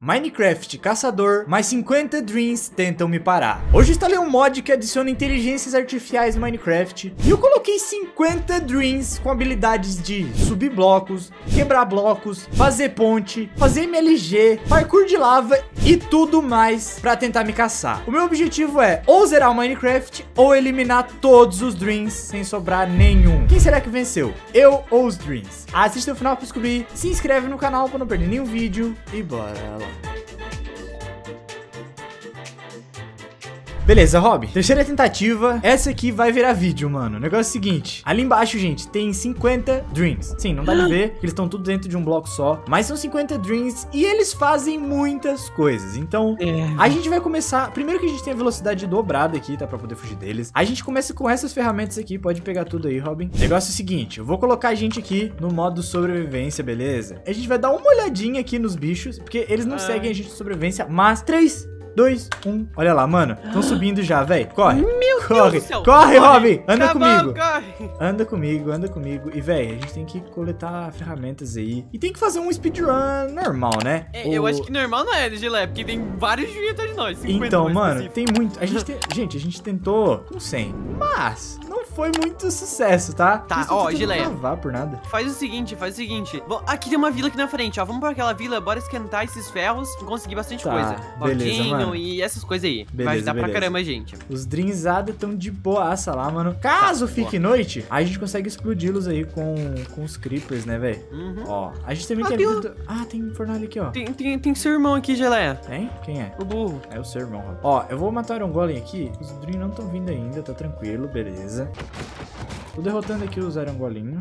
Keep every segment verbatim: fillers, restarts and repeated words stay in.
Minecraft Caçador, mais cinquenta Dreams tentam me parar. Hoje eu instalei um mod que adiciona inteligências artificiais no Minecraft e eu coloquei cinquenta Dreams com habilidades de subir blocos, quebrar blocos, fazer ponte, fazer M L G, parkour de lava e tudo mais pra tentar me caçar. O meu objetivo é ou zerar o Minecraft ou eliminar todos os Dreams sem sobrar nenhum. Quem será que venceu? Eu ou os Dreams? Assista o final pra descobrir, se inscreve no canal pra não perder nenhum vídeo e bora lá. Beleza, Rob. Terceira tentativa. Essa aqui vai virar vídeo, mano. O negócio é o seguinte. Ali embaixo, gente, tem cinquenta Dreams. Sim, não dá pra ver, que eles estão tudo dentro de um bloco só. Mas são cinquenta Dreams e eles fazem muitas coisas. Então, é. a gente vai começar... Primeiro que a gente tem a velocidade dobrada aqui, tá? Pra poder fugir deles. A gente começa com essas ferramentas aqui. Pode pegar tudo aí, Robin. O negócio é o seguinte. Eu vou colocar a gente aqui no modo sobrevivência, beleza? A gente vai dar uma olhadinha aqui nos bichos, porque eles não ah. seguem a gente de sobrevivência, mas... três, dois, um. Olha lá, mano. Estão subindo já, velho. Corre. Meu corre. Deus do céu. Corre, Robin. Anda Acabou, comigo. Corre. Anda comigo, anda comigo. E, velho, a gente tem que coletar ferramentas aí. E tem que fazer um speedrun normal, né? É, o... Eu acho que normal não é, Gilé, porque tem vários dias atrás de nós. Então, mano, tem muito. A gente, tem... gente, a gente tentou com cem, mas não foi muito sucesso, tá? Tá, ó, Gilé. Não por nada. Faz o seguinte, faz o seguinte. Aqui tem uma vila aqui na frente, ó. Vamos pra aquela vila, bora esquentar esses ferros e conseguir bastante tá, coisa. Beleza, Baldinho, mano. E essas coisas aí. Beleza, vai ajudar beleza. pra caramba, gente. Os Dreamzada estão de boaça lá, mano. Caso tá, fique boa. noite, aí a gente consegue explodi-los aí com, com os creepers, né, velho? Uhum. Ó, a gente também ah, tem... tem um... Ah, tem um fornalha aqui, ó. Tem, tem, tem seu irmão aqui, Geleia. Tem? Quem é? O burro. É o seu irmão, Rob. Ó, eu vou matar um golem aqui. Os Dream não estão vindo ainda, tá tranquilo, beleza. Tô derrotando aqui os arangolinhos.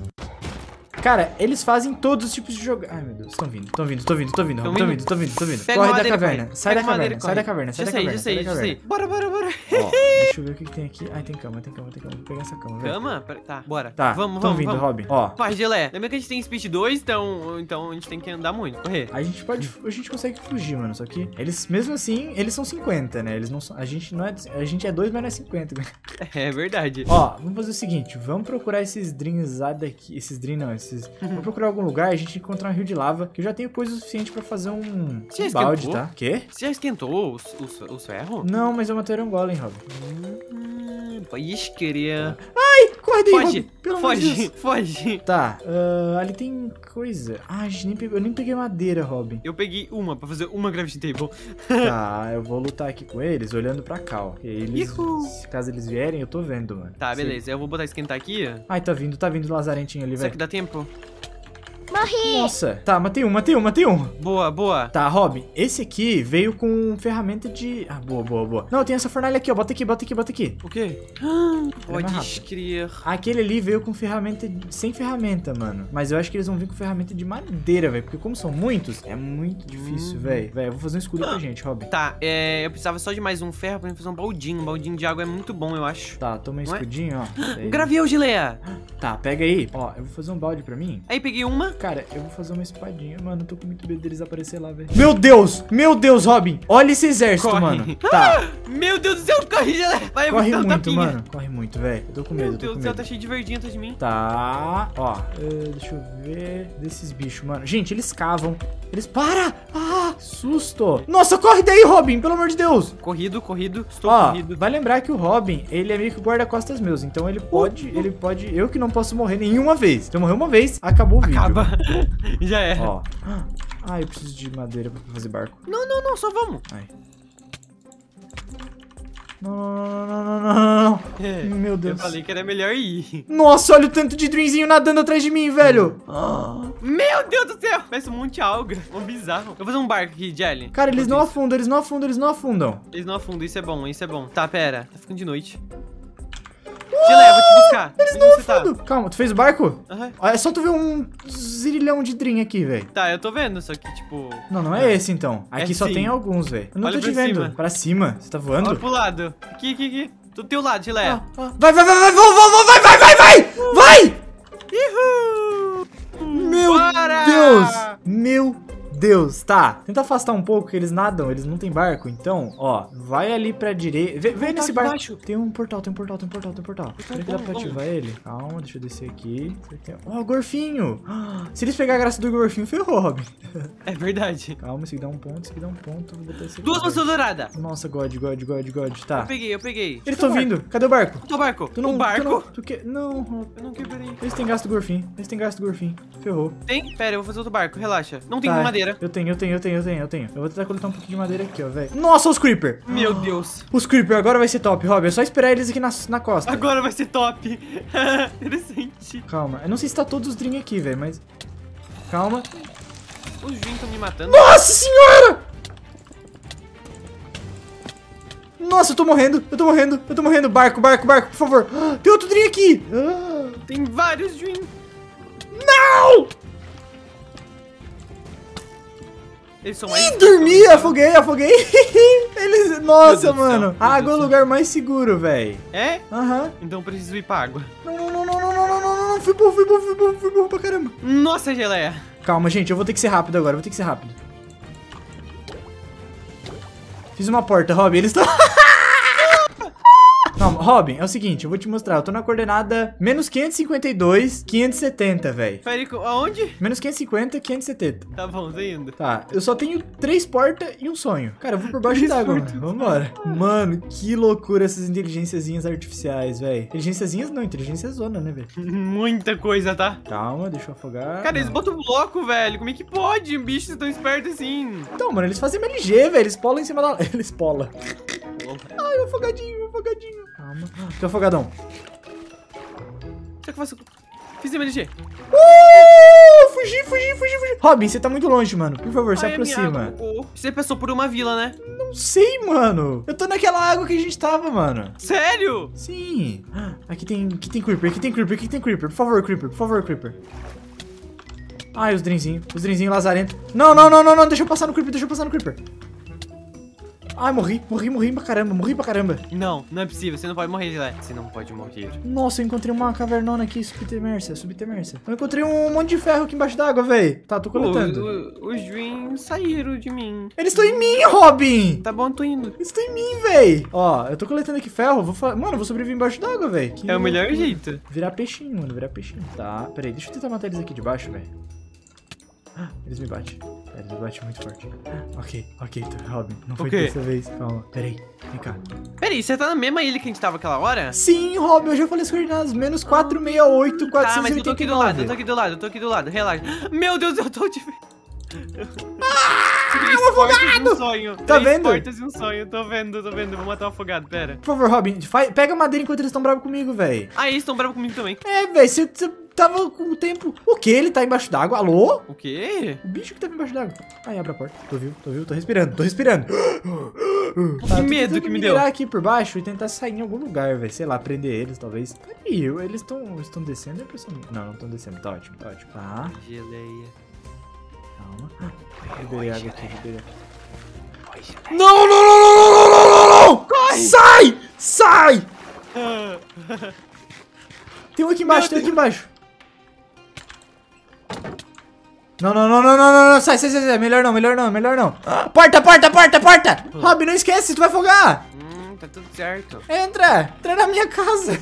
Cara, eles fazem todos os tipos de jogo. Ai, meu Deus. Estão vindo, estão vindo, estão vindo, estão vindo, estão vindo, estão vindo, estão vindo. Pega corre madeira, da caverna. corre. Sai Pega da caverna, madeira, sai da caverna, sai da caverna. Já sei, já sei, já sei. Bora, bora, bora. Ó, deixa eu ver o que, que tem aqui. Ai, tem cama, tem cama, tem cama. Vou pegar essa cama, velho. Cama? Tá, bora. Tá, vamos, tão vamos, vindo, vamos. Robin. Ó. Pai, Gelé, lembra que a gente tem Speed dois, então, então a gente tem que andar muito, correr. A gente pode, a gente consegue fugir, mano, só que eles, mesmo assim, eles são cinquenta, né? Eles não são, a gente não é, a gente é dois, mas não é cinquenta. É verdade. Ó, vamos fazer o seguinte, vamos procurar esses Dreamzada aqui, esses Dream não, esses... Vamos procurar algum lugar, a gente encontrar um rio de lava, que eu já tenho coisa o suficiente pra fazer um, um balde, tá? Quê? Você já esquentou os, os, os ferros? Não, mas eu matei um golem, Robin. Hum, Ixi, queria... Ai, corre daí, Foge, Robin, pelo foge, amor de Deus. foge. Tá, uh, ali tem coisa. Ah, a gente nem pegou, eu nem peguei madeira, Robin. Eu peguei uma pra fazer uma Gravity Table. Tá, eu vou lutar aqui com eles, olhando pra cá, ó. Eles, se, caso eles vierem, eu tô vendo, mano. Tá, beleza, eu vou botar esquentar aqui. Ai, tá vindo, tá vindo o lazarentinho ali, velho. Será que dá tempo? Morri! Nossa, tá, matei um, matei um, matei um. Boa, boa. Tá, Robin, esse aqui veio com ferramenta de... Ah, boa, boa, boa. Não, tem essa fornalha aqui, ó, bota aqui, bota aqui, bota aqui. O quê? Pode crer. Aquele ali veio com ferramenta... De... sem ferramenta, mano. Mas eu acho que eles vão vir com ferramenta de madeira, velho. Porque como são muitos, é muito difícil, hum. velho. Velho, eu vou fazer um escudo pra gente, Robin. Tá, é... eu precisava só de mais um ferro pra gente fazer um baldinho. Um baldinho de água é muito bom, eu acho. Tá, toma um escudinho, ó. Um graveio, Gileia. Tá, pega aí. Ó, eu vou fazer um balde pra mim. Aí, peguei uma. Cara, eu vou fazer uma espadinha. Mano, eu tô com muito medo deles aparecer lá, velho. Meu Deus! Meu Deus, Robin! Olha esse exército, corre. mano. Tá. Ah, meu Deus do céu, corre, Gileia. Vai, corre muito, tapinha. mano. Corre muito, velho. Eu tô com medo, Meu eu tô Deus com do céu, medo. tá cheio de verdinho atrás de mim. Tá. Ó, uh, deixa eu ver desses bichos, mano. Gente, eles cavam. Eles... Para! Ah, susto. Nossa, corre daí, Robin, pelo amor de Deus. Corrido, corrido. Estou ó, corrido. Vai lembrar que o Robin, ele é meio que guarda-costas meus. Então ele pode, uh, uh. ele pode... Eu que não posso morrer nenhuma vez. Se eu morrer uma vez, acabou o vídeo. Acaba. Já é. Ó. Ah, eu preciso de madeira pra fazer barco. Não, não, não, só vamos. Ai. Não, não, não, não, não, não, não. É, meu Deus. Eu falei que era melhor ir. Nossa, olha o tanto de Dreamzinho nadando atrás de mim, velho. Ah. Meu Deus do céu. Parece um monte de alga. Um bizarro. Eu vou fazer um barco aqui, Jelly. Cara, eles não afundam, eles não afundam, eles não afundam. Eles não afundam, isso é bom, isso é bom. Tá, pera. Tá ficando de noite. Gilé, eu vou te buscar. Eles não afundam. Tá? Calma, tu fez o barco? Aham. Uhum. É só tu ver um zirilhão de Dream aqui, velho. Tá, eu tô vendo, só que tipo... Não, não é, é. esse então. Aqui é só sim. tem alguns, velho. Eu não Olha tô te vendo. Cima. Pra cima. Você tá voando? Olha pro lado. Aqui, aqui, aqui. Do teu lado, Gilé. Ah, ah. Vai, vai, vai, vai, vai, vai, vai, vai, vai, vai! Uhul. Meu Bora! Deus! Meu Deus. Tá, tenta afastar um pouco, que eles nadam, eles não têm barco. Então, ó, vai ali pra direita. Vem, vem nesse barco. Embaixo. Tem um portal, tem um portal, tem um portal, tem um portal. Será que dá pra ativar ele? Calma, deixa eu descer aqui. Ó, oh, gorfinho. Se eles pegar a graça do gorfinho, ferrou, Robin. É verdade. Calma, esse aqui dá um ponto, esse aqui dá um ponto. Vou botar esse aqui. Duas maçãs douradas. Nossa, God, God, God, God. Tá. Eu peguei, eu peguei. Eles estão vindo. Cadê o barco? O barco. Tu não, o barco? Tu não, tu que... não, Robin. Eu não quebrei. Eles têm gasto do gorfinho. Eles têm gasto do gorfinho. Ferrou. Tem? Pera, eu vou fazer outro barco, relaxa. Não tem Tá, madeira. Eu tenho, eu tenho, eu tenho, eu tenho, eu tenho. Eu vou tentar coletar um pouquinho de madeira aqui, ó, velho. Nossa, os creeper. Meu Deus. Os creeper agora vai ser top, Rob. É só esperar eles aqui na, na costa. Agora vai ser top. Interessante. Calma. Eu não sei se tá todos os drinks aqui, velho, mas... Calma. Os Dreams estão me matando. Nossa senhora! Nossa, eu tô morrendo, eu tô morrendo, eu tô morrendo. Barco, barco, barco, por favor. Ah, tem outro drink aqui. Ah. Tem vários Dreams. Não! Eles são mais... Ih, dormi, afoguei, afoguei. Eles... Nossa, Deus do mano. céu, meu A água é Deus o do lugar mais seguro, velho. É? Aham. Então eu preciso ir pra água. Não, não, não, não, não, não, não, não, não. Fui burro, fui burro, fui burro, fui burro pra caramba. Nossa, geleia. Calma, gente, eu vou ter que ser rápido agora, eu vou ter que ser rápido. Fiz uma porta, Robin, eles estão... Calma, Robin, é o seguinte, eu vou te mostrar. Eu tô na coordenada menos quinhentos e cinquenta e dois, quinhentos e setenta, velho. Peraí, aonde? Menos quinhentos e cinquenta, quinhentos e setenta. Tá bom, tô indo. Tá, eu só tenho três portas e um sonho. Cara, eu vou por baixo d'água, mano. Vambora. Mano, que loucura essas inteligênciazinhas artificiais, velho. Inteligênciazinhas não, inteligência zona, né, velho? Muita coisa, tá? Calma, deixa eu afogar. Cara, eles Não. botam bloco, velho. Como é que pode? Bichos tão espertos assim. Então, mano, eles fazem M L G, velho. Eles polam em cima da... Eles polam. Ai, afogadinho, afogadinho. Calma. Tô afogadão. Será que eu faço... Fiz M L G. Uh, fugi, fugi, fugi, fugi. Robin, você tá muito longe, mano. Por favor, se Ai, a minha aproxima. água, oh. Você passou por uma vila, né? Não sei, mano. Eu tô naquela água que a gente tava, mano. Sério? Sim. Aqui tem, aqui tem creeper, aqui tem creeper, aqui tem creeper. Por favor, creeper, por favor, creeper. Ai, os drinzinhos, os drinzinhos lazarento. Não, não, não, não, não. Deixa eu passar no creeper, deixa eu passar no creeper. Ai, morri, morri, morri pra caramba, morri pra caramba. Não, não é possível. Você não pode morrer, Gilé. Você não pode morrer. Nossa, eu encontrei uma cavernona aqui, subtermércia, subtermércia. Eu encontrei um monte de ferro aqui embaixo d'água, velho. Tá, tô coletando. O- o- os Dreams saíram de mim. Eles estão em mim, Robin! Tá bom, tô indo. Eles estão em mim, véi. Ó, eu tô coletando aqui ferro. Vou fa... Mano, eu vou sobreviver embaixo d'água, velho. É o melhor jeito. Virar peixinho, mano. Virar peixinho. Tá, peraí. Deixa eu tentar matar eles aqui de baixo, velho. Ah, eles me batem. É, eles me batem muito forte. Ok, ok, Robin. Não foi O quê? dessa vez. Calma. Peraí. Vem cá. Peraí, você tá na mesma ilha que a gente tava aquela hora? Sim, Robin. Eu já falei as coordenadas. Menos quatrocentos e sessenta e oito, Tá, quatrocentos mas e eu tô oitenta aqui e do lado, eu tô nove. aqui do lado, eu tô aqui do lado. Relaxa. Meu Deus, eu tô de... Ah, Três um portas e afogado! um sonho. Tá Três vendo? portas e um sonho. Tô vendo, tô vendo. Vou matar o afogado, pera. Por favor, Robin. Faz... Pega madeira enquanto eles estão bravos comigo, velho. Ah, eles estão bravos comigo também. É, velho. Você você tava com o tempo... O quê? Ele tá embaixo d'água? Alô? O quê? O bicho que tava embaixo d'água. Ai, abre a porta. Tô viu, tô viu, tô respirando, tô respirando. Tá, Que medo que me deu. virar aqui por baixo e tentar sair em algum lugar, velho. Sei lá, prender eles, talvez. Peraí, eu- eles estão estão descendo, é impressão minha. Não, não estão descendo. Tá ótimo, tá ótimo. Tá, Geleia. calma. Liberei água aqui, liberei. Não, não, não, não, não, não, não, não, não! Corre! Sai! Sai! Tem um aqui embaixo, tem um aqui embaixo. Não, não, não, não, não, não, não, sai, sai, sai, sai, melhor não, melhor não, melhor não. Ah, porta, porta, porta, porta! Robin, não esquece, tu vai afogar! Hum, tá tudo certo. Entra! Entra na minha casa!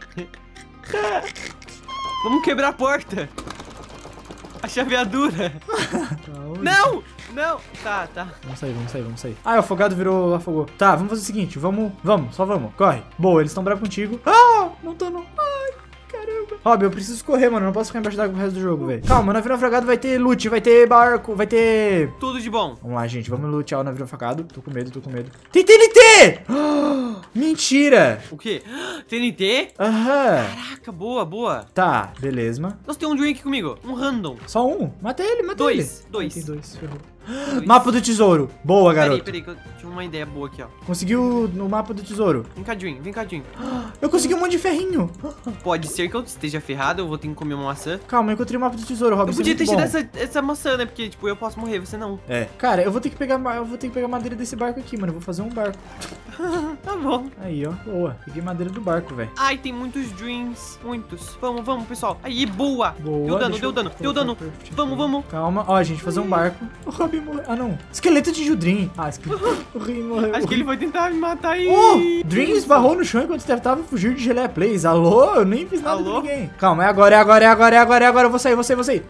Vamos quebrar a porta. A chaveadura. Não! Não! Tá, tá. Vamos sair, vamos sair, vamos sair. Ah, o afogado virou, afogou. Tá, vamos fazer o seguinte, vamos, vamos, só vamos, corre. Boa, eles estão bravos contigo. Ah, não tô não. Ai, caramba. Rob, eu preciso correr, mano, eu não posso ficar embaixo d'água pro resto do jogo, velho. Calma, o navio naufragado vai ter loot, vai ter barco, vai ter... Tudo de bom. Vamos lá, gente, vamos lutear o navio naufragado. Tô com medo, tô com medo. Tem T N T! Ah, mentira! O quê? T N T? Aham. Caraca, boa, boa. Tá, beleza. Nossa, tem um drink comigo. Um random. Só um. Mata ele, mata Dois, ele. dois. Ah, tem dois, ferrou. Dois. Mapa do tesouro. Boa, garoto. Peraí, peraí, que eu tinha uma ideia boa aqui, ó. Conseguiu no mapa do tesouro. Vem cá, Dream, vem cá, Dream. Eu consegui um monte de ferrinho. Pode ser que eu esteja ferrado, eu vou ter que comer uma maçã. Calma, eu encontrei o mapa do tesouro, Robin. Eu isso é podia ter muito tirado bom. essa, essa maçã, né? Porque, tipo, eu posso morrer, você não. É. Cara, eu vou ter que pegar, ma- eu vou ter que pegar madeira desse barco aqui, mano. Eu vou fazer um barco. Tá bom. Aí, ó. Boa. Peguei madeira do barco, velho. Ai, tem muitos Dreams. Muitos. Vamos, vamos, pessoal. Aí, boa. Boa. Deu dano, deixa deu eu dano, colocar deu dano. perfect Vamos, aqui. vamos. Calma. Ó, gente, fazer um barco. Robin morreu. Ah, não. Esqueleto de Dream. Ah, esqueleto. O Rin morreu. Acho que ele vai tentar me matar aí. Oh, Dream esbarrou no chão enquanto tentava fugir de Geleia Plays. Alô? Eu nem fiz nada Alô? com ninguém. Calma, é agora, é agora, é agora, é agora, é agora. Eu vou sair, vou sair, vou sair.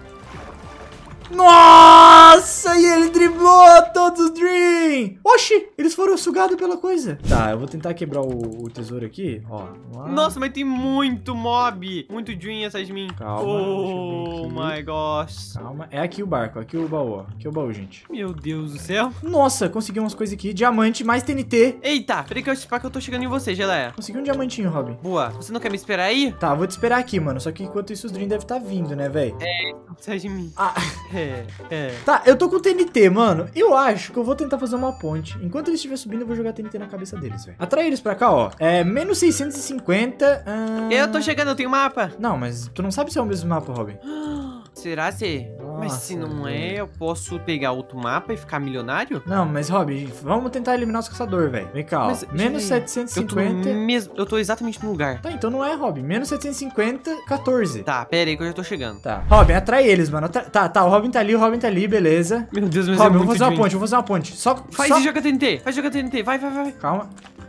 Nossa, e ele driblou todos os Dream. Oxi, eles foram sugados pela coisa. Tá, eu vou tentar quebrar o, o tesouro aqui. Ó. Lá. Nossa, mas tem muito mob. Muito Dream atrás de mim. Calma, Oh deixa eu ver my gosh. Calma. É aqui o barco, aqui o baú, ó. Aqui o baú, gente. Meu Deus do céu. Nossa, consegui umas coisas aqui. Diamante, mais T N T. Eita, peraí que eu que eu tô chegando em você, Geleia. Consegui um diamantinho, Robin. Boa. Você não quer me esperar aí? Tá, vou te esperar aqui, mano. Só que enquanto isso os Dream devem estar vindo, né, velho? Atrás de mim. Ah, É, é. tá, eu tô com T N T, mano. Eu acho que eu vou tentar fazer uma ponte. Enquanto eles estiverem subindo, eu vou jogar T N T na cabeça deles, velho. Atrai eles pra cá, ó. É, menos seiscentos e cinquenta. Ah... Eu tô chegando, eu tenho mapa. Não, mas tu não sabe se é o mesmo mapa, Robin. Será se? Mas se Nossa, não é, velho. eu posso pegar outro mapa e ficar milionário? Não, mas, Robin, vamos tentar eliminar os caçadores, velho. Vem cá, ó. Mas, Menos Geleia, setecentos e Eu tô, cinquenta. mesmo, eu tô exatamente no lugar. Tá, então não é, Robin. Menos setecentos e cinquenta, quatorze. Tá, pera aí que eu já tô chegando. Tá. Robin, atrai eles, mano. Atra... Tá, tá, o Robin tá ali, o Robin tá ali, beleza. Meu Deus, mas Robin, é eu vou muito fazer uma Dream. ponte, eu vou fazer uma ponte. Só. Faz só... e joga T N T, faz e joga T N T, vai, vai, vai. Calma.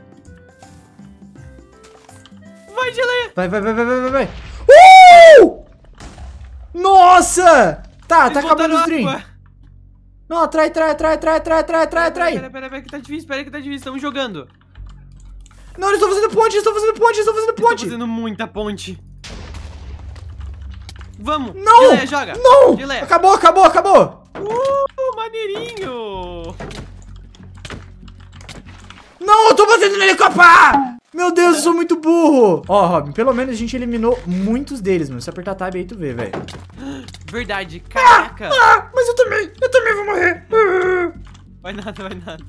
Vai, Geleia. Vai, vai, vai, vai, vai, vai, vai. Uh! Nossa! Tá, Eles tá acabando botaram os Dream. água. Não, atrai, atrai, atrai, atrai, atrai, atrai, atrai, atrai. Pera, pera, pera, que tá difícil, pera que tá difícil, estamos jogando. Não, eles estão fazendo ponte, eles estão fazendo ponte, eles estão fazendo Tô ponte. fazendo muita ponte. Vamos. Não! Geleia, joga. Não! Geleia. Acabou, acabou, acabou. Uh, maneirinho. Não, eu tô batendo nele com a pá! Meu Deus, eu sou muito burro. Ó, Robin, pelo menos a gente eliminou muitos deles, mano. Se apertar tab aí, tu vê, velho. Verdade, caraca. Ah, mas eu também, eu também vou morrer. Ah. Vai nada, vai nada.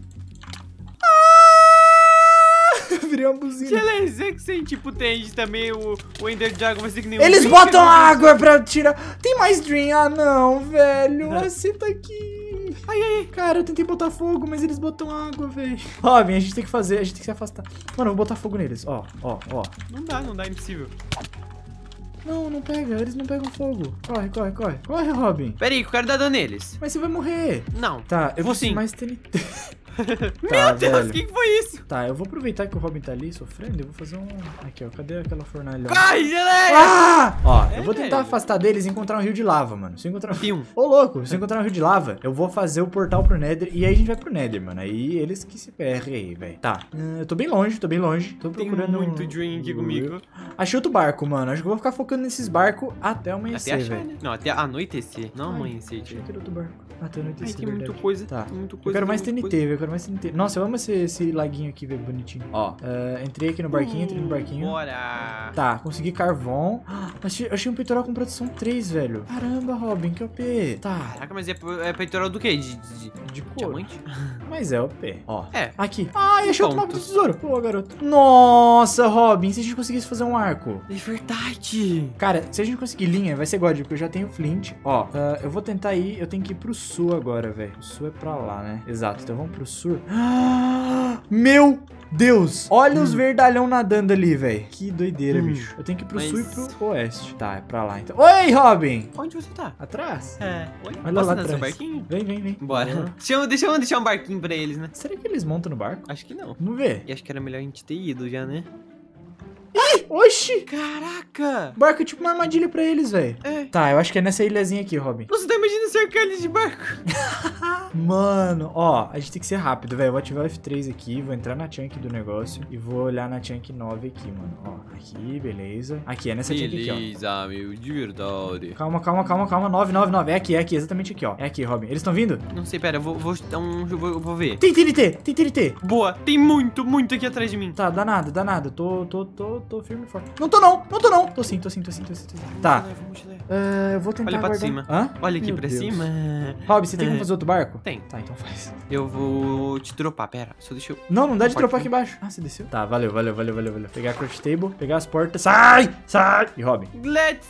Eu virei uma buzina. Geleia, você que você, tipo, tem também o, o Ender Dragon, vai ser que nem Eles Dream, botam que não- água pra tirar. Tem mais Dream? Ah, não, velho. Aceita aqui. Ai, ai, ai. Cara, eu tentei botar fogo, mas eles botam água, velho. Robin, a gente tem que fazer, a gente tem que se afastar. Mano, eu vou botar fogo neles. Ó, ó, ó. Não dá, não dá, é impossível. Não, não pega. Eles não pegam fogo. Corre, corre, corre. Corre, Robin. Pera aí, que eu quero dar dano neles. Mas você vai morrer. Não. Tá, eu Vou preciso sim. mais T N T. Meu Tá, Deus, velho. o que, que foi isso? Tá, eu vou aproveitar que o Robin tá ali sofrendo. Eu vou fazer um... Aqui, ó. Cadê aquela fornalha? Corre, Geleia! Ah! Ó, É, eu vou tentar velho. afastar deles e encontrar um rio de lava, mano. Se eu encontrar... Tem um. Ô, louco, se eu encontrar um rio de lava, eu vou fazer o portal pro Nether e aí a gente vai pro Nether, mano. Aí eles que se ferrem aí, velho. Tá, hum, eu tô bem longe, tô bem longe. Tô Tem procurando... muito um- Dream aqui comigo. Achei outro barco, mano. Acho que eu vou ficar focando nesses barcos até Até amanhecer, achar, velho. né? Não, até anoitecer. Não Ai, amanhecer, Achei tio. que era outro barco. Até Ai, anoitecer, tem muita verdade. coisa. Tá. Tem muita Eu coisa. quero mais tem T N muita T, velho. Eu quero mais T N T. Nossa, eu amo esse, esse laguinho aqui, velho, bonitinho. Ó, eh, entrei aqui no barquinho, entrei no barquinho. Bora. Tá, consegui carvão. Ah, achei, achei um peitoral com proteção três, velho. Caramba, Robin, que O P. Tá, Caraca, mas é, é peitoral do quê? De, de, de cor. diamante? Mas é O P. Ó. É. Aqui. Ai, achei outro mapa do Pontos. tesouro. Pô, garoto. Nossa, Robin, se a gente conseguisse fazer um arco. É verdade. Cara, se a gente conseguir linha, vai ser God, porque eu já tenho flint. Ó, ah, eu vou tentar ir, eu tenho que ir pro sul agora, velho. O sul é pra lá, né? Exato, então vamos pro sul. Ah, meu Deus! Olha os verdalhão nadando ali, velho. Que doideira, Hum. bicho. Eu tenho que ir pro Mas- sul e pro oeste. Tá, é pra lá, então. Oi, Robin! Onde você tá? Atrás? É. Oi? Olha Posso lá andar no seu atrás. barquinho? Vem, vem, vem. Bora. Uhum. Deixa, eu, deixa eu deixar um barquinho pra eles, né? Será que eles montam no barco? Acho que não. Vamos ver. E acho que era melhor a gente ter ido já, né? Oxi! Caraca! Barco é tipo uma armadilha pra eles, velho. É. Tá, eu acho que é nessa ilhazinha aqui, Robin. Nossa, tá imaginando cercar eles de barco? Mano, ó, a gente tem que ser rápido, velho. Eu vou ativar o F três aqui, vou entrar na chunk do negócio e vou olhar na chunk nove aqui, mano. Ó, aqui, beleza. Aqui, é nessa chunk aqui, ó. Beleza, meu, de verdade. Calma, calma, calma, calma. nove, nove, nove. É aqui, é aqui, exatamente aqui, ó. É aqui, Robin. Eles estão vindo? Não sei, pera, eu vou, vou dar um. Eu vou, eu vou ver. Tem T N T, tem T N T. Boa, tem muito, muito aqui atrás de mim. Tá, danado, danado. Tô, tô, tô, tô firme e forte. Não tô não, não tô não. Tô sim, tô sim, tô sim, tô sim. Tô sim. Tá, Vamos, vamos, vamos. uh, eu vou tentar Olha pra guardar... cima. Hã? Olha aqui Meu pra Deus. cima. Robin, você tem como É. fazer outro barco? Tem. Tá, então faz. Eu vou te dropar, pera. Só deixa eu. Não, não dá Não de pode dropar vir. aqui embaixo. Ah, você desceu? Tá, valeu, valeu, valeu, valeu, valeu. Pegar a crush table, pegar as portas. Sai! Sai! E Robin. Let's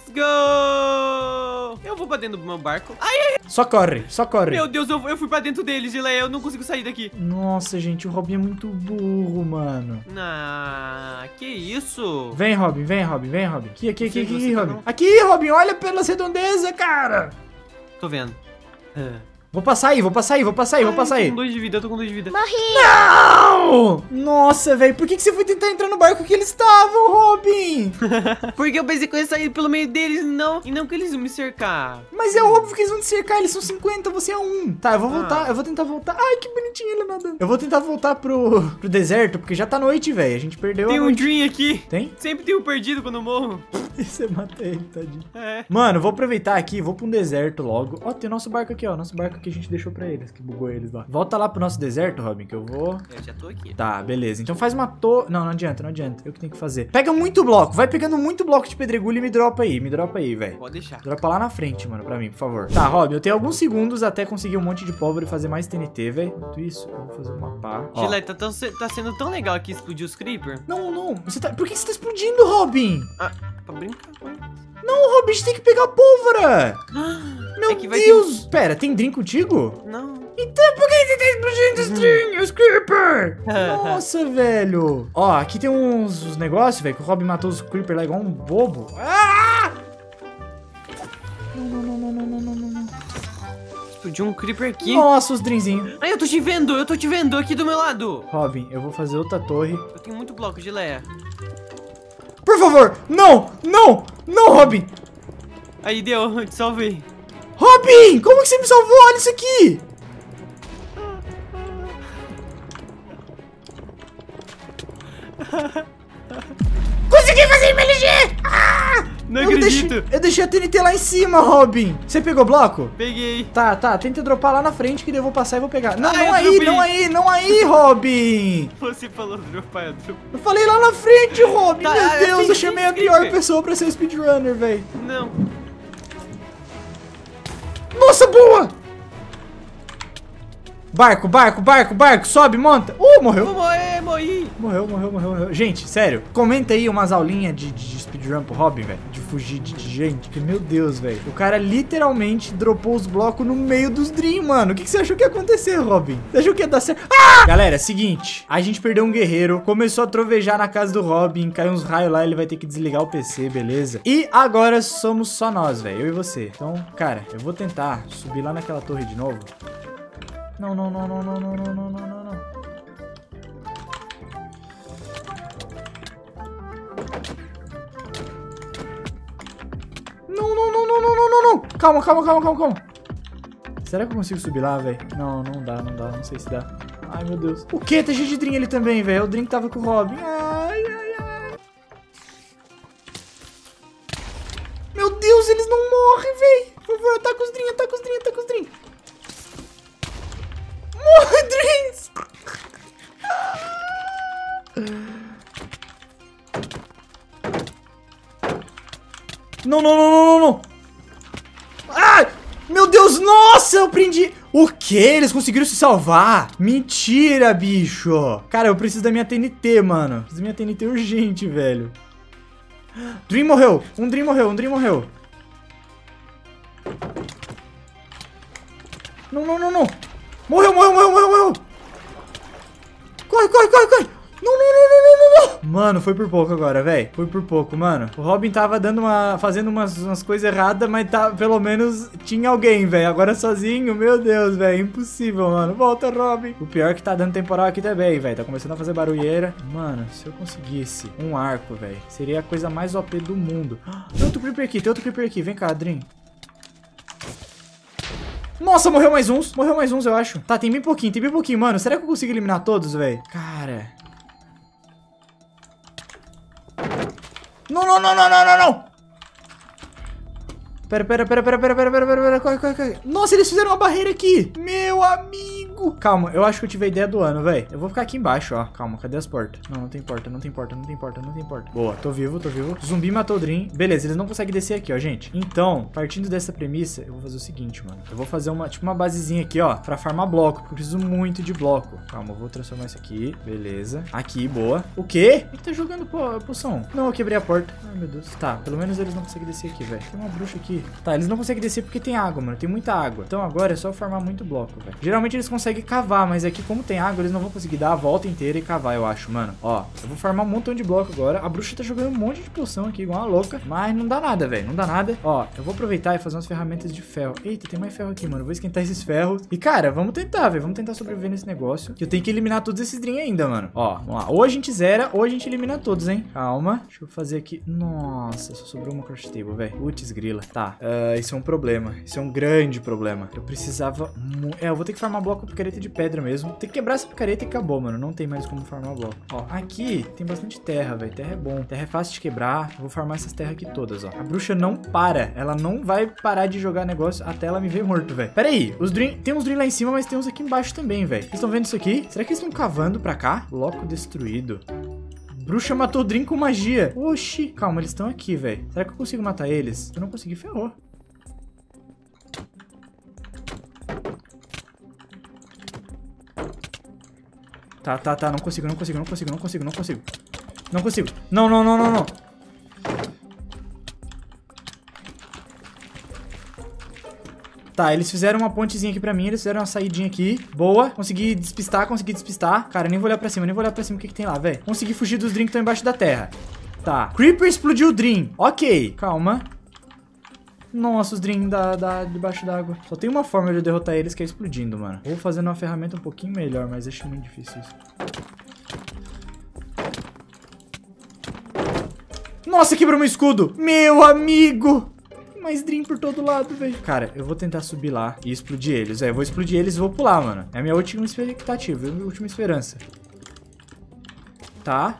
go! Eu vou pra dentro do meu barco. Ai, Só corre, só corre. meu Deus, eu, eu fui pra dentro deles, Gileia. Eu não consigo sair daqui. Nossa, gente, o Robin é muito burro, mano. Ah, que isso? Vem, Robin, vem, Robin, vem, Robin. Aqui, aqui, Não aqui, sei aqui, você tá Robin. não. Aqui, Robin, olha pelas redondezas, cara. Tô vendo. Ah, Vou passar aí, vou passar aí, vou passar aí, vou passar Eu aí. tô com dois de vida, eu tô com dois de vida. Morri. Não! Nossa, velho, por que, que você foi tentar entrar no barco que eles estavam, Robin? Porque eu pensei que eu ia sair pelo meio deles e não, e não que eles iam me cercar. Mas é óbvio que eles vão te cercar, eles são cinquenta, você é um. Tá, eu vou voltar, Ah. eu vou tentar voltar. Ai, que bonitinho ele nadando. Eu vou tentar voltar pro, pro deserto, porque já tá noite, velho. A gente perdeu Tem a um noite. Dream aqui. Tem? Sempre tem um perdido quando eu morro. E você mata ele, tadinho. É. Mano, vou aproveitar aqui, vou pra um deserto logo. Ó, tem o nosso barco aqui, ó. Nosso barco que a gente deixou pra eles, que bugou eles lá. Volta lá pro nosso deserto, Robin, que eu vou... Eu já tô aqui. Tá, beleza. Então faz uma torre... Não, não adianta, não adianta. Eu que tenho que fazer. Pega muito bloco. Vai pegando muito bloco de pedregulho e me dropa aí. Me dropa aí, velho. Pode deixar. Dropa lá na frente, mano, pra mim, por favor. Tá, Robin, eu tenho alguns segundos até conseguir um monte de pólvora e fazer mais T N T, velho. Enquanto isso, eu vou fazer uma pá. Ó. Gilete, tá, tão se- tá sendo tão legal aqui explodir os creeper. Não, não. Você tá... Por que você tá explodindo, Robin? Ah, pra brincar. Ué. Não, Robin, a gente tem que pegar pólvora. Meu É que vai Deus. Pera, tem drink contigo? Não. Então por que você tá explodindo os string, os creeper? Nossa, velho. Ó, aqui tem uns, uns negócios, velho, que o Robin matou os creeper lá igual um bobo. Ah! Não, não, não, não, não, não, não, não. Explodiu um creeper aqui. Nossa, os drinzinhos. Ai, eu tô te vendo, eu tô te vendo aqui do meu lado. Robin, eu vou fazer outra torre. Eu tenho muito bloco, Gileia. Por favor, não, não, não, Robin. Aí deu, eu te salvei. Robin, como que você me salvou? Olha isso aqui. Consegui fazer M L G! Ah! Não eu acredito. Deixei, eu deixei a T N T lá em cima, Robin. Você pegou bloco? Peguei. Tá, tá, tenta dropar lá na frente que daí eu vou passar e vou pegar. Não, Ah, não eu aí, dropei. não aí, não aí, Robin. Você falou dropar, eu dropei. Eu falei lá na frente, Robin. Tá, Meu é Deus, assim, eu chamei a sim, pior sim. pessoa pra ser speedrunner, velho. Não. Nossa, boa! Barco, barco, barco, barco, sobe, monta. Uh, morreu. Vou morrer, morri. Morreu, morreu, morreu, morreu. Gente, sério, comenta aí umas aulinhas de, de speedrun pro Robin, velho. De fugir de, de gente. Que, meu Deus, velho. O cara literalmente dropou os blocos no meio dos Dream, mano. O que, que você achou que ia acontecer, Robin? Você achou que ia dar certo? Ah! Galera, seguinte. A gente perdeu um guerreiro. Começou a trovejar na casa do Robin. Caiu uns raios lá, ele vai ter que desligar o P C, beleza? E agora somos só nós, velho. Eu e você. Então, cara, eu vou tentar subir lá naquela torre de novo. Não, não, não, não, não, não, não, não, não, não, não. Não, não, não, não, não, não, não, não. Calma, calma, calma, calma, calma. Será que eu consigo subir lá, velho? Não, não dá, não dá, não sei se dá. Ai, meu Deus. O quê? Tem gente de Dream ali também, velho. O Dream tava com o Robin. Ai, ai, ai. Meu Deus, eles não morrem, velho. Por favor, ataca os Dream, ataca os Dream, ataca os Dream. Morre, Dreams! Não, não, não, não, não, não. Ai! Meu Deus, nossa, eu prendi. O quê? Eles conseguiram se salvar? Mentira, bicho. Cara, eu preciso da minha T N T, mano. Preciso da minha T N T urgente, velho. Dream morreu. Um Dream morreu, um Dream morreu. Não, não, não, não. Morreu, morreu, morreu, morreu, morreu. Corre, corre, corre, corre. Não, não, não, não, não, não, não. Mano, foi por pouco agora, velho. Foi por pouco, mano. O Robin tava dando uma... Fazendo umas, umas coisas erradas, mas tá, pelo menos tinha alguém, velho. Agora sozinho, meu Deus, velho. Impossível, mano. Volta, Robin. O pior é que tá dando temporal aqui também, velho. Tá começando a fazer barulheira. Mano, se eu conseguisse um arco, velho, seria a coisa mais O P do mundo. Tem outro creeper aqui, tem outro creeper aqui. Vem cá, Dream. Nossa, morreu mais uns. Morreu mais uns, eu acho. Tá, tem bem pouquinho, tem bem pouquinho. Mano, será que eu consigo eliminar todos, velho? Cara... Não, não, não, não, não, não, não. Pera, pera, pera, pera, pera, pera, pera, pera, pera, corre, corre, corre. Nossa, eles fizeram uma barreira aqui. Meu amigo. Calma, eu acho que eu tive a ideia do ano, velho. Eu vou ficar aqui embaixo, ó. Calma, cadê as portas? Não, não tem porta, não tem porta, não tem porta, não tem porta. Boa, tô vivo, tô vivo. Zumbi matou o Dream. Beleza, eles não conseguem descer aqui, ó, gente. Então, partindo dessa premissa, eu vou fazer o seguinte, mano. Eu vou fazer uma, tipo, uma basezinha aqui, ó, pra farmar bloco, porque eu preciso muito de bloco. Calma, eu vou transformar isso aqui. Beleza. Aqui, boa. O quê? Quem que tá jogando po poção? Não, eu quebrei a porta. Ai, meu Deus. Tá, pelo menos eles não conseguem descer aqui, velho. Tem uma bruxa aqui. Tá, eles não conseguem descer porque tem água, mano. Tem muita água. Então agora é só farmar muito bloco, velho. Geralmente eles conseguem consegue cavar, mas aqui como tem água, eles não vão conseguir dar a volta inteira e cavar, eu acho, mano. Ó, eu vou farmar um montão de bloco agora. A bruxa tá jogando um monte de poção aqui, igual uma louca. Mas não dá nada, velho, não dá nada. Ó, eu vou aproveitar e fazer umas ferramentas de ferro. Eita, tem mais ferro aqui, mano. Eu vou esquentar esses ferros. E, cara, vamos tentar, velho. Vamos tentar sobreviver nesse negócio. Que eu tenho que eliminar todos esses dream ainda, mano. Ó, vamos lá. Ou a gente zera, ou a gente elimina todos, hein. Calma. Deixa eu fazer aqui. Nossa, só sobrou uma craft table, velho. Putz, grila. Tá, uh, isso é um problema. Isso é um grande problema. Eu precisava... Mu... É, eu vou ter que farmar bloco com picareta de pedra mesmo. Tem que quebrar essa picareta e acabou, mano. Não tem mais como farmar bloco. Ó, aqui tem bastante terra, velho. Terra é bom. Terra é fácil de quebrar. Eu vou farmar essas terras aqui todas, ó. A bruxa não para. Ela não vai parar de jogar negócio até ela me ver morto, velho. Pera aí. Os dream... Tem uns dream lá em cima, mas tem uns aqui embaixo também, velho. Vocês estão vendo isso aqui? Será que eles estão cavando pra cá? Bloco destruído. Bruxa matou o dream com magia. Oxi. Calma, eles estão aqui, velho. Será que eu consigo matar eles? Eu não consegui, ferrou. Tá, tá, tá. Não consigo, não consigo, não consigo, não consigo, não consigo. Não consigo. Não, não, não, não, não. Tá, eles fizeram uma pontezinha aqui pra mim, eles fizeram uma saidinha aqui. Boa, consegui despistar, consegui despistar. Cara, nem vou olhar pra cima, nem vou olhar pra cima o que que tem lá, velho. Consegui fugir dos dream que estão embaixo da terra. Tá, Creeper explodiu o dream. Ok, calma. Nossa, os dream da, da, debaixo d'água. Só tem uma forma de eu derrotar eles, que é explodindo, mano. Vou fazendo uma ferramenta um pouquinho melhor, mas acho muito difícil isso. Nossa, quebrou meu escudo. Meu amigo. Mais dream por todo lado, velho. Cara, eu vou tentar subir lá e explodir eles. É, eu vou explodir eles e vou pular, mano. É a minha última expectativa, é a minha última esperança. Tá.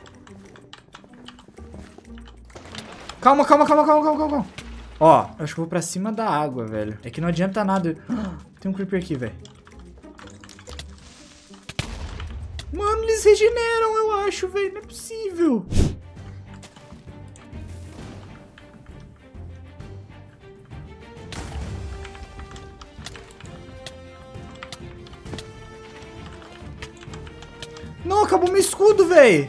Calma, calma, calma, calma, calma, calma. Ó, eu acho que eu vou pra cima da água, velho. É que não adianta nada. Tem um creeper aqui, velho. Mano, eles regeneram, eu acho, velho. Não é possível. Não, acabou meu escudo, velho.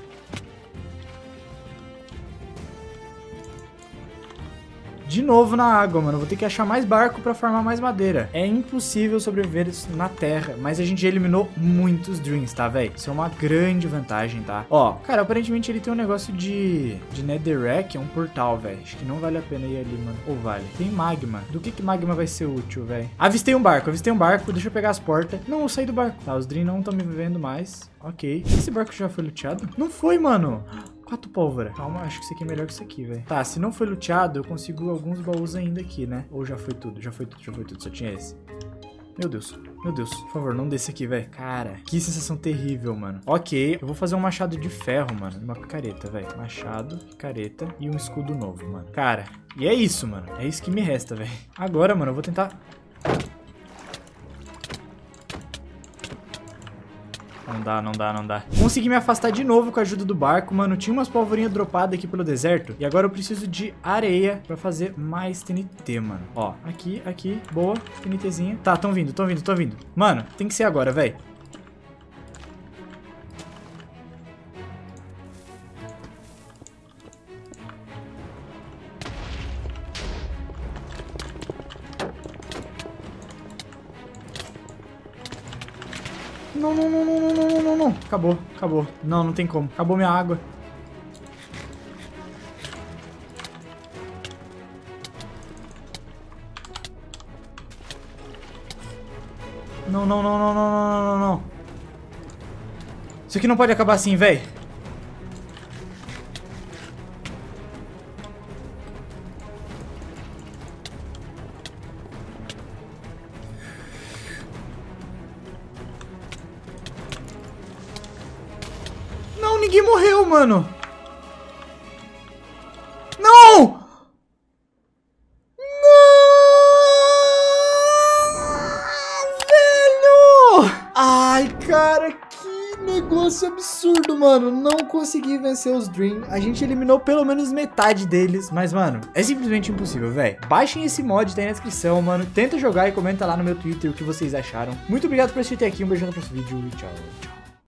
De novo na água, mano. Eu vou ter que achar mais barco pra farmar mais madeira. É impossível sobreviver na terra. Mas a gente já eliminou muitos dreams, tá, velho? Isso é uma grande vantagem, tá? Ó, cara, aparentemente ele tem um negócio de... De netherrack, é um portal, velho. Acho que não vale a pena ir ali, mano. Ou vale? Tem magma. Do que que magma vai ser útil, velho? Avistei um barco, avistei um barco. Deixa eu pegar as portas. Não, eu saí do barco. Tá, os dreams não estão me vendo mais. Ok. Esse barco já foi luteado? Não foi, mano. Quatro pólvora. Calma, acho que isso aqui é melhor que isso aqui, velho. Tá, se não foi luteado, eu consigo alguns baús ainda aqui, né? Ou já foi tudo, já foi tudo, já foi tudo. Só tinha esse. Meu Deus, meu Deus. Por favor, não desça aqui, velho. Cara, que sensação terrível, mano. Ok, eu vou fazer um machado de ferro, mano. Uma picareta, velho. Machado, picareta e um escudo novo, mano. Cara, e é isso, mano. É isso que me resta, velho. Agora, mano, eu vou tentar... Não dá, não dá, não dá. Consegui me afastar de novo com a ajuda do barco, mano. Tinha umas polvorinhas dropadas aqui pelo deserto. E agora eu preciso de areia pra fazer mais T N T, mano. Ó, aqui, aqui. Boa, TNTzinha. Tá, tão vindo, tão vindo, tão vindo. Mano, tem que ser agora, velho. Não, não, não, não, não, não, não, não. Acabou, acabou. Não, não tem como. Acabou minha água. Não, não, não, não, não, não, não, não. Isso aqui não pode acabar assim, velho. Ninguém morreu, mano. Não! Não! Velho! Ai, cara, que negócio absurdo, mano. Não consegui vencer os Dream. A gente eliminou pelo menos metade deles. Mas, mano, é simplesmente impossível, velho. Baixem esse mod, tá aí na descrição, mano. Tenta jogar e comenta lá no meu Twitter o que vocês acharam. Muito obrigado por assistir até aqui. Um beijo no próximo vídeo e tchau, tchau.